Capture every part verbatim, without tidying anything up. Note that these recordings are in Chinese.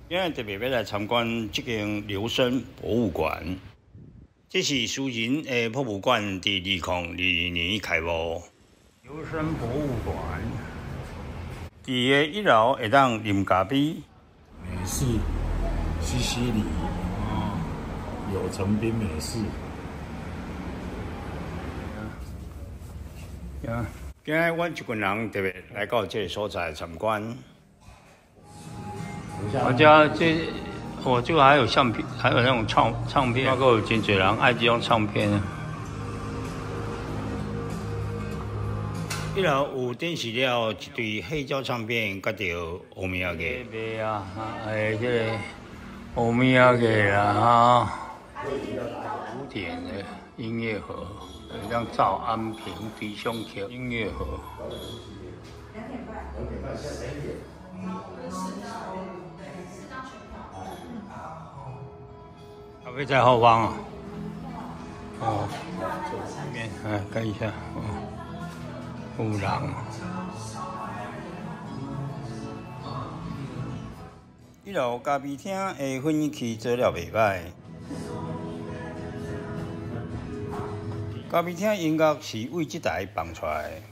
今日特别要来参观这间留声博物馆。这是私人的博物馆，伫二零二二年开幕。留声博物馆，伫个一楼会当啉咖啡。 美式西西里，哦，有成冰美式。 呀，今日阮一群人特别来到这个所在参观。我家这，我这个还有相片，还有那种唱唱片，包括有真侪人爱这种唱片啊。一楼有展示了一堆黑胶唱片，甲着欧米亚嘅。卖啊，诶，这个欧米亚嘅啦哈，古典的音乐盒，像赵安平、狄胸曲音乐盒。两点半。两点半，下三点。咖啡在后方啊。哦，里面哎，看一下哦。有人，一楼咖啡厅的雰囲氣做了袂歹。咖啡廳音樂是為這台放出來的。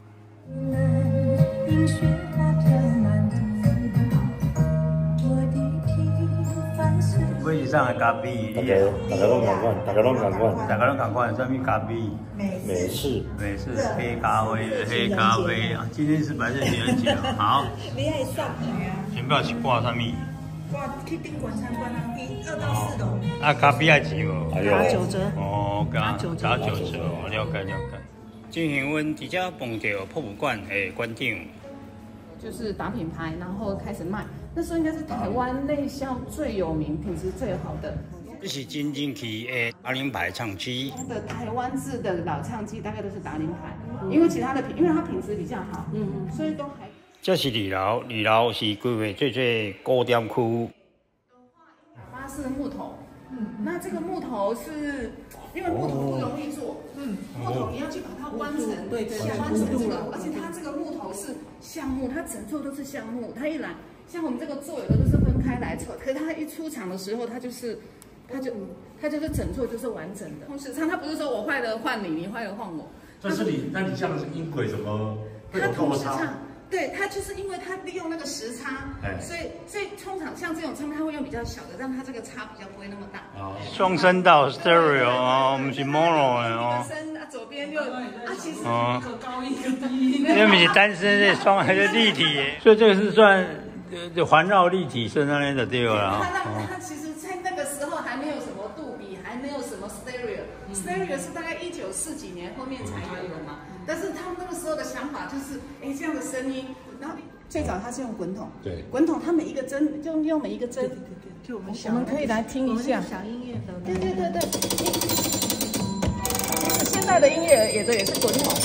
位置上的咖啡， 大家大家拢共款，大家拢共款， 大家拢共款，什么咖啡？ 美式， 美式黑咖啡，黑咖啡啊！今天是白色情人节，好。 你爱送钱包是挂什么？ 挂去宾馆参观啊，一二到四楼。 啊，咖啡要钱无？ 打九折。 哦，打九折，打九折，了解了解。进行阮直接碰到博物馆的馆长。 就是打品牌，然后开始卖。那时候应该是台湾内销最有名、品质最好的。 这是真正去的达伶牌唱机。 的台湾制的老唱机大概都是达伶牌，因为其他的品，因为它品质比较好，嗯嗯，所以都还。 这是二楼，二楼是规划最最高点区。 它是木头，嗯，那这个木头是因为木头不容易做，嗯，木头你要去把它弯成，对对，弯成这个，而且它这个木头是橡木，它整座都是橡木，它一来，像我们这个座有的都是分开来做，可是它一出厂的时候，它就是，它就它就是整座就是完整的。同时唱，它不是说我坏了换你，你坏了换我。 但是你，那你像音轨怎么会有落差？ 对，它就是因为它利用那个时差，所以所以通常像这种唱片，它会用比较小的，让它这个差比较不会那么大。哦， 双声道 stereo 哦，不是 mono 的哦。 一个声啊，左边又啊，其实一个高一个低。 因为不是单声的双，还是立体的，所以这个是算呃环绕立体声那边的对了。 它那它其实在那个时候还没有什么杜比，还没有什么 stereo，stereo 是大概一九四几年后面才有的嘛。但是他们那个时候的想法就是，哎，这样的声音，然后最早他是用滚筒，对，滚筒，它每一个针就用每一个针，对对对，就我们我们可以来听一下小音乐的，对对对对，现在的音乐有的也是滚筒，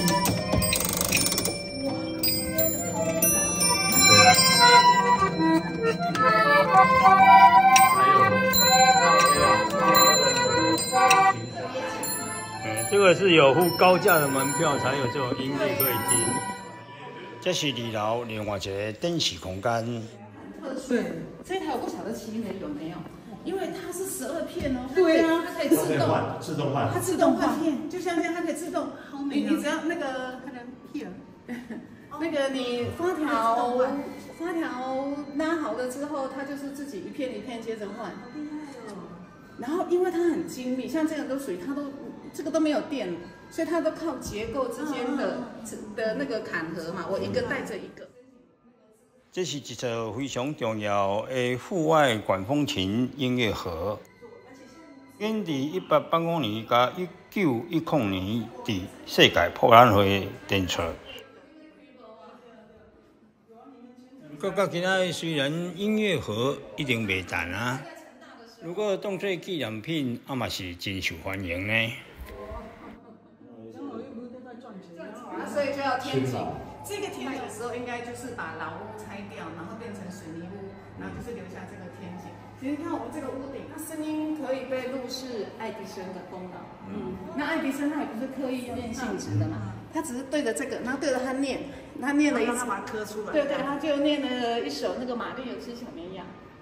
这个是有付高价的门票才有这种音乐可以听。这是二楼另外一个电视空间。 对，这台我不晓得其余的有没有，因为它是十二片哦。对啊，它可以自动换，自动换， 它自动换片，就像这样，它可以自动。你你只要那个那个 here， 那个你发条发条拉好了之后，它就是自己一片一片接着换。然后因为它很精密，像这个都属于它都。这个都没有电，所以它都靠结构之间的的那个坎合嘛，我一个带着一个。 这是一个非常重要的户外管风琴音乐盒，建于一八八五年加一九一零年伫世界博览会展出。各个今仔虽然音乐盒一定袂淡啊，如果当做纪念品，啊嘛是真受欢迎呢。 所以就要天井。这个天井的时候，应该就是把老屋拆掉，然后变成水泥屋，然后就是留下这个天井。其实你看我们这个屋顶，它声音可以被录是爱迪生的功劳。嗯，那爱迪生他也不是刻意念性质的嘛，他只是对着这个，然后对着他念，他念了一次， 把它刻出来。 对对，他就念了一首那个玛丽有只小绵羊。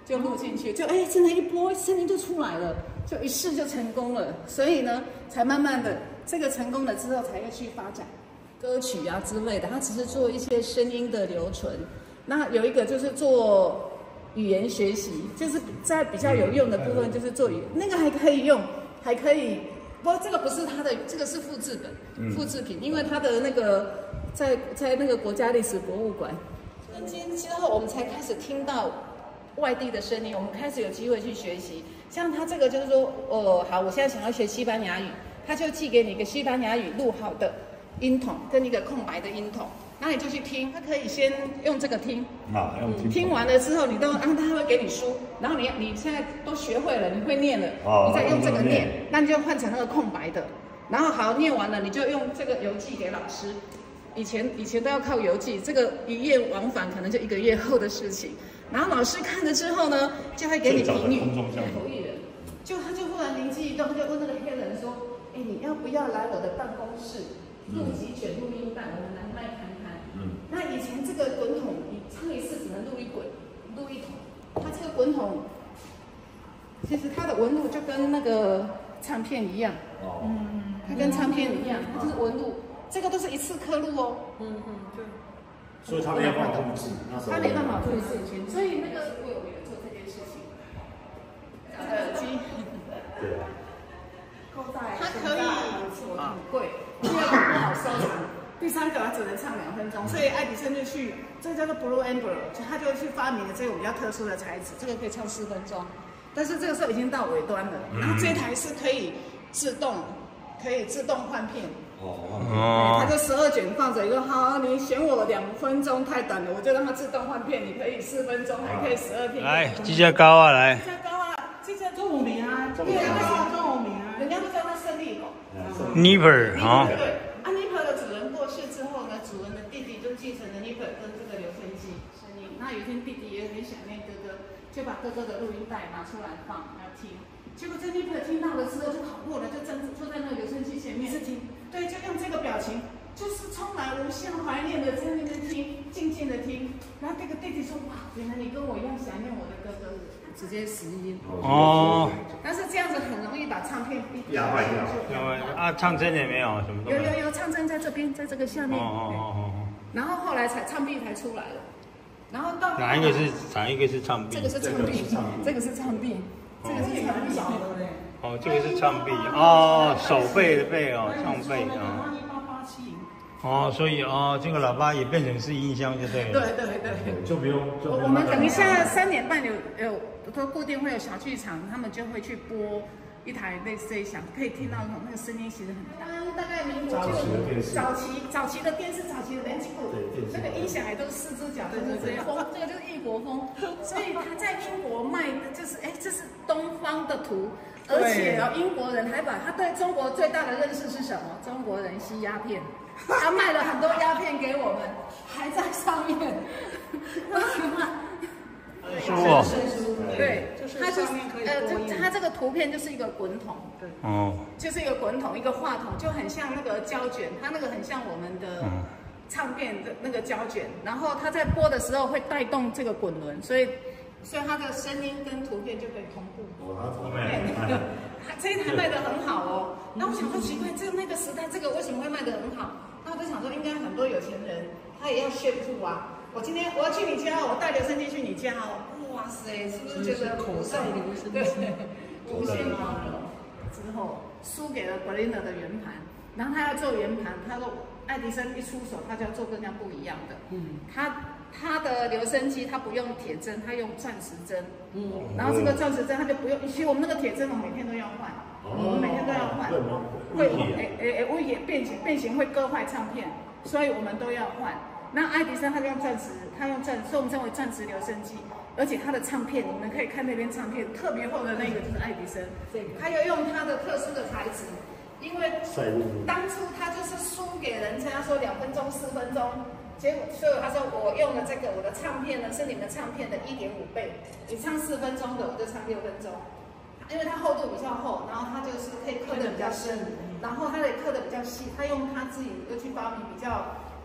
就录进去，就哎，真的，一播声音就出来了，就一试就成功了。所以呢，才慢慢的这个成功了之后，才会去发展歌曲啊之类的。它只是做一些声音的留存。那有一个就是做语言学习，就是在比较有用的部分，就是做语那个还可以用，还可以。不过这个不是它的，这个是复制本、复制品，因为它的那个在在那个国家历史博物馆。今天之后，我们才开始听到外地的声音，我们开始有机会去学习。像他这个就是说，哦，好，我现在想要学西班牙语，他就寄给你一个西班牙语录好的音筒跟一个空白的音筒，那你就去听。他可以先用这个听， 啊，用听。 听完了之后，你都啊，他会给你书，然后你你现在都学会了，你会念了， 哦、 你再用这个念，那你就换成那个空白的，然后好念完了，你就用这个邮寄给老师。以前以前都要靠邮寄，这个一页往返可能就一个月后的事情。然后老师看了之后呢，就会给你评语。口译人，就他就忽然灵机一动，他就问那个黑人说：“哎，你要不要来我的办公室录几卷录音带，我们来卖看看？”嗯。那以前这个滚筒，你唱一次只能录一滚，录一筒。它这个滚筒，其实它的纹路就跟那个唱片一样。哦。嗯。它跟唱片一样，它就是纹路。这个都是一次刻录哦，嗯嗯，对， 所以他没办法控制， 他没办法控制，所以那个为我们做这件事情，耳机， 对啊， 它可以很贵，第二个不好收藏，第三个它只能唱两分钟，所以爱迪生就去，这个叫做 Blue Amber， 他就去发明了这种比较特殊的材质，这个可以唱四分钟，但是这个时候已经到尾端了，然后这台是可以自动，可以自动换片。哦，他就十二卷放着一个，好，你选我两分钟太短了，我就让它自动换片，你可以四分钟，还可以十二片。 来，这只高啊，来。 这只高啊，这只中五名啊，对啊，中五名啊，人家都叫它胜利狗。 Nipper 啊。 对，啊 Nipper 的主人过世之后呢，主人的弟弟就继承了 Nipper 跟这个留声机声音。那有一天弟弟也很想念哥哥，就把哥哥的录音带拿出来放，要听。结果这 Nipper 听到了之后就跑过来，就站坐在那个留声机前面，是听。对，就用这个表情，就是充满无限怀念的在那边听，静静的听。然后这个弟弟说：“哇，原来你跟我一样想念我的哥哥。”直接拾音。哦。但是这样子很容易把唱片压坏掉。 啊，唱针也没有什么。 有有有，唱针在这边，在这个下面。哦哦哦哦。然后后来才唱臂才出来了。然后到哪一个是哪一个是唱臂？ 这个是唱臂，这个是唱臂，这个是唱臂。 哦，这个是唱臂哦，手背的背哦，唱背啊。 一八八七。 哦，所以哦，这个喇叭也变成是音箱就对了。 对对对， 就不用。 我们等一下三点半有有都固定会有小剧场，他们就会去播一台类似这一响，可以听到那个声音其实很大。大概民国早期早期的电视，早期的人机部，那个音响也都是四只脚，就是这样。这个就是异国风，所以他在英国卖的就是哎，这是东方的图。而且哦，英国人还把他对中国最大的认识是什么？中国人吸鸦片，他卖了很多鸦片给我们，还在上面。 书哦， 对，它就是呃，这它这个图片就是一个滚筒，对，哦，就是一个滚筒，一个话筒，就很像那个胶卷，它那个很像我们的唱片的那个胶卷，然后它在播的时候会带动这个滚轮，所以。所以它的声音跟图片就可以同步。哦，同步。这一台卖得很好哦。那我想说奇怪，这个那个时代这个为什么会卖得很好？那我就想说，应该很多有钱人他也要炫富啊。我今天我要去你家，我带留声机去你家哦。哇塞，是不是觉得口袋留声机？对，无限光荣。之后输给了 Berliner 的圆盘，然后他要做圆盘，他说爱迪生一出手，他就要做跟人家不一样的。嗯，他。它的留声机它不用铁针，它用钻石针。嗯，然后这个钻石针它就不用，其实我们那个铁针我们每天都要换，我们每天都要换，会诶诶诶，会也变形变形会割坏唱片，所以我们都要换。那爱迪生他用钻石，他用钻，所以我们称为钻石留声机，而且他的唱片你们可以看那边唱片特别厚的那个就是爱迪生，他要用他的特殊的材质，因为当初他就是输给人家说两分钟四分钟。结果，所以他说我用了这个，我的唱片呢是你们唱片的一点五倍。你唱四分钟的，我就唱六分钟，因为它厚度比较厚，然后它就是可以刻的比较深，然后它也刻的比较细。他用他自己又去发明比较比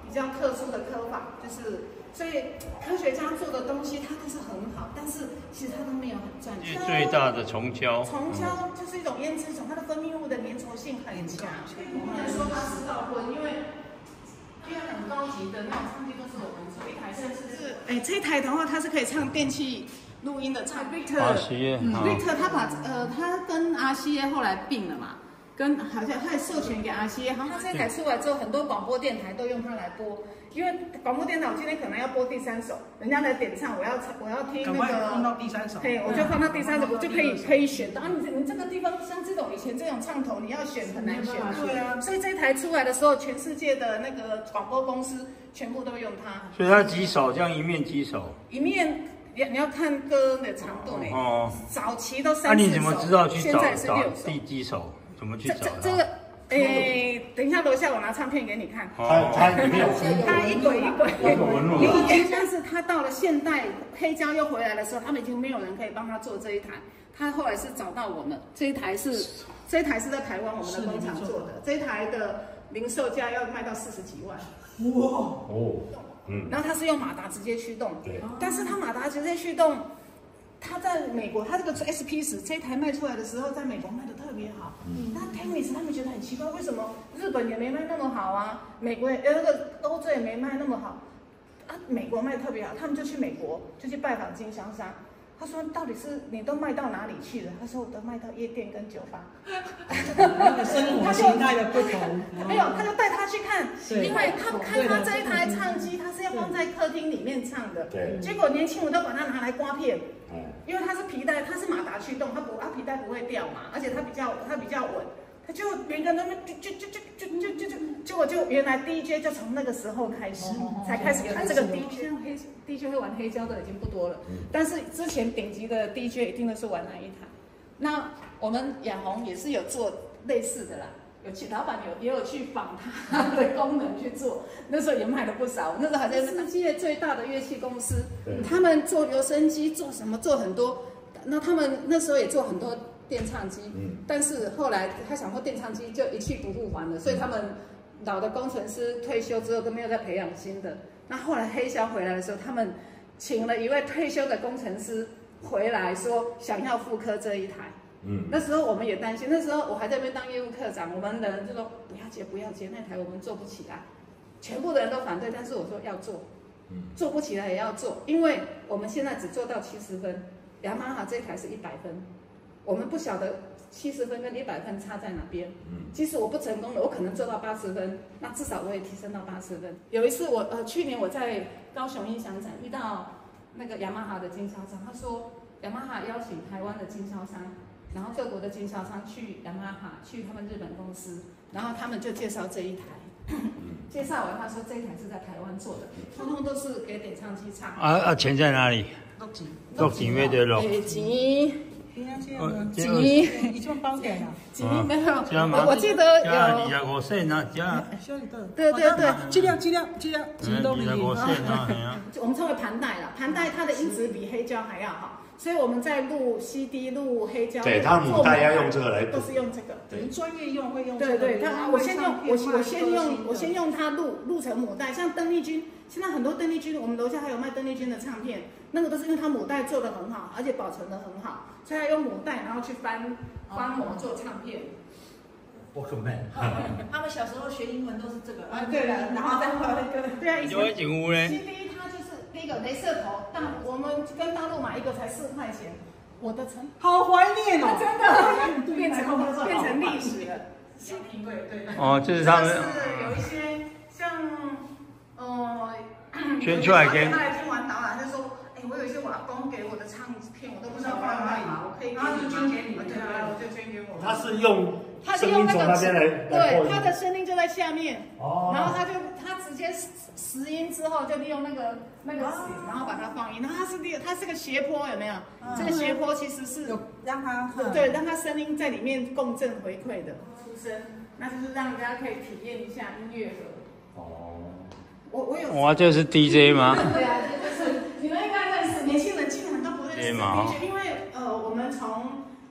比较特殊的刻法，就是所以科学家做的东西它都是很好，但是其实它都没有很赚钱。 最大的虫胶， 虫胶就是一种胭脂虫，它的分泌物的粘稠性很强，不能说它是稻混，因为因为很高级的那种唱机都是我们做一台，甚至是哎这一台的话，它是可以唱电器录音的，唱 Victor， R C A， 嗯 Victor 他把呃他跟 R C A 后来并了嘛。跟好像他也授权给 R C A， 好像他这台出来之后，很多广播电台都用它来播，因为广播电台我今天可能要播第三首，人家来点唱，我要我要听那个， 放到第三首， 嘿，我就放到第三首，我就可以可以选。然后你你这个地方像这种以前这种唱头，你要选很难选，对啊。所以这一台出来的时候，全世界的那个广播公司全部都用它。 所以它几首，这样一面几首？ 一面你你要看歌的长度呢。哦。早期都三四首， 那你怎么知道去找找第第几首？怎么去找它？ 这个，诶，等一下楼下我拿唱片给你看。 它它里面有它一轨一轨。 有纹路。 以前像是他到了现代黑胶又回来的时候，他们已经没有人可以帮他做这一台。他后来是找到我们，这一台是这一台是在台湾我们的工厂做的，这一台的零售价要卖到四十几万。 哇哦， 嗯。然后它是用马达直接驱动，对。但是它马达直接驱动。它在美国，它这个 S P 十这一台卖出来的时候，在美国卖的特别好。嗯、那 Tennis 他们觉得很奇怪，为什么日本也没卖那么好啊？美国呃那个欧洲也没卖那么好啊？美国卖特别好，他们就去美国，就去拜访经销商。他说：“到底是你都卖到哪里去了？”他说：“我都卖到夜店跟酒吧。” 生活形态的不同。 没有，他就带他去看，因为他开发这一台唱机，他是要放在客厅里面唱的。对。结果年轻人都把它拿来刮片。因为它是皮带，它是马达驱动，它不，它皮带不会掉嘛，而且它比较，它比较稳，它就每个人就就就就就就就就，结果就原来 D J 就从那个时候开始，才开始看这个 D J， 黑 D J 会玩黑胶的已经不多了，但是之前顶级的 D J 一定都是玩那一台。那我们亚红也是有做类似的啦。有去，老板有也有去仿它的功能去做，那时候也卖了不少。那时候还在世界最大的乐器公司，他们做留声机，做什么做很多。那他们那时候也做很多电唱机，嗯，但是后来他想说电唱机就一去不复还了，所以他们老的工程师退休之后都没有再培养新的。那后来黑胶回来的时候，他们请了一位退休的工程师回来说想要复刻这一台。嗯，那时候我们也担心，那时候我还在那边当业务科长，我们的人就说不要接不要接，那台我们做不起来，全部的人都反对，但是我说要做，嗯，做不起来也要做，因为我们现在只做到七十分，雅马哈这台是一百分，我们不晓得七十分跟一百分差在哪边，嗯，即使我不成功了，我可能做到八十分，那至少我也提升到八十分。有一次我呃去年我在高雄音响展遇到那个雅马哈的经销商，他说雅马哈邀请台湾的经销商。然后各国的经销商去雅马哈，去他们日本公司，然后他们就介绍这一台，介绍完他说这一台是在台湾做的，通通都是给点唱机唱。 啊啊，钱在哪里？ 六钱， 六钱没得落。 诶，钱， 钱，你这么包给了？ 钱没有，我记得有。 二十五线啊，加。 对对对， 质量质量质量，钱都没有。 二十五线啊， 我们称为盘带啦，盘带它的音质比黑胶还要好。所以我们在录 C D、录黑胶， 对，他母带要用这个来读，都是用这个。 对，专业用会用。 对对，他我先用我我先用我先用它录录成母带，像邓丽君，现在很多邓丽君，我们楼下还有卖邓丽君的唱片，那个都是因为它母带做的很好，而且保存的很好，所以他用母带然后去翻翻模做唱片。 我可没。 他们小时候学英文都是这个。 啊，对了，然后再回来对对啊，以前 C D 它就是第一个雷射头，但我们跟大陆买一个才四块钱。我的成好怀念哦， 真的变成变成历史了。对对。 哦，这是他们。 是有一些像呃， 捐出来给。 他来听完导览，就说：“哎，我有一些我阿公给我的唱片，我都不知道放在哪里，我可以给你捐给你们。”对啊，我就捐给我。 他是用。 他是用那个， 对， 他的声音就在下面，哦，然后他就他直接拾音之后，就利用那个那个弦，然后把它放音。然后它是利用它是个斜坡，有没有？这个斜坡其实是有让它对让它声音在里面共振回馈的出声，那就是让大家可以体验一下音乐盒。哦，我我有哇，这是 D J 吗？ 对啊，就是你们应该认识，年轻人基本上都不认识 D J，因为呃我们从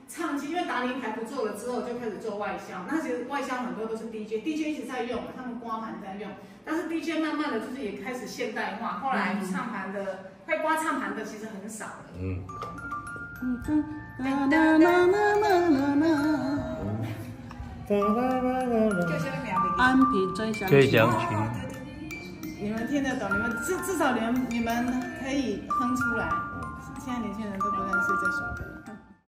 唱机，因为达林牌不做了之后，就开始做外销。那其实外销很多都是 D J，D J 一直在用，他们刮盘在用。但是 D J 慢慢的就是也开始现代化，后来唱盘的会刮唱盘的其实很少了。嗯。嗯嗯。哒哒哒哒哒哒。就下面两个。 安平追想追想曲。 你们听得懂？你们至至少你们你们可以哼出来。现在年轻人都不认识这首歌。